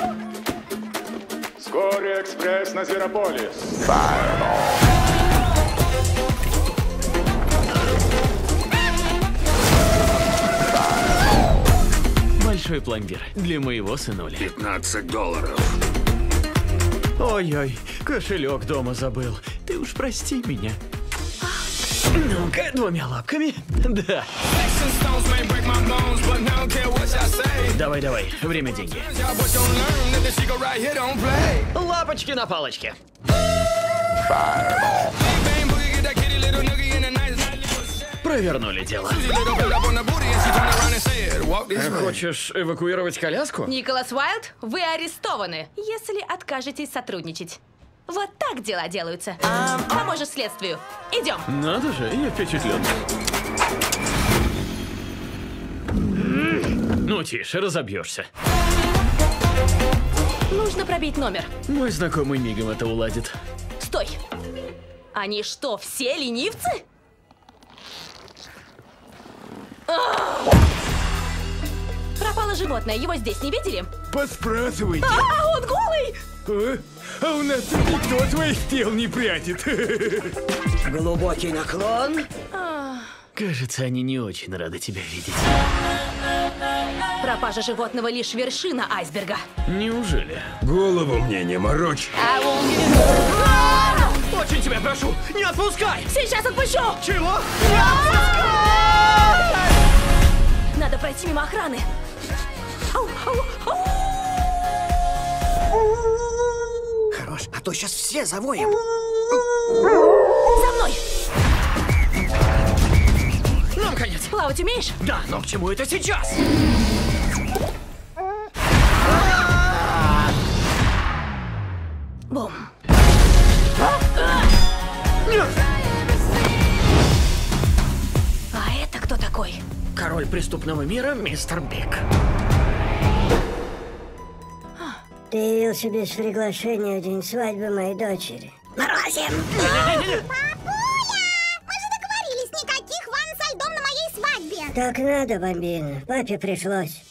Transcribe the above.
Вскоре экспресс на Зверополис. Большой пломбир для моего сынуля. $15. Ой-ой, кошелек дома забыл. Ты уж прости меня. Ну-ка, двумя лапками. Да. Давай, время деньги. Лапочки на палочке. Провернули дело. Хочешь эвакуировать коляску? Николас Уайлд, вы арестованы, если откажетесь сотрудничать. Вот так дела делаются. Поможешь следствию. Идем. Надо же, я впечатлен. Ну, тише, разобьешься. Нужно пробить номер. Мой знакомый мигом это уладит. Стой. Они что, все ленивцы? Пропало животное, его здесь не видели? Поспрашивайте. Он голый! А у нас тут никто твоих тел не прячет. Глубокий наклон. Кажется, они не очень рады тебя видеть. Пропажа животного лишь вершина айсберга. Неужели? Голову мне не морочь. Очень тебя прошу, не отпускай! Сейчас отпущу! Чего? Надо пройти мимо охраны. Хорош, а то сейчас все завоем. За мной! Нам конец. Плавать умеешь? Да, но к чему это сейчас? Бум. А это кто такой? Король преступного мира, мистер Биг. Ты явился без приглашения в день свадьбы моей дочери. Морозим! Папуля! Мы же договорились, никаких ванн со льдом на моей свадьбе! Так надо, бомбина. Папе пришлось.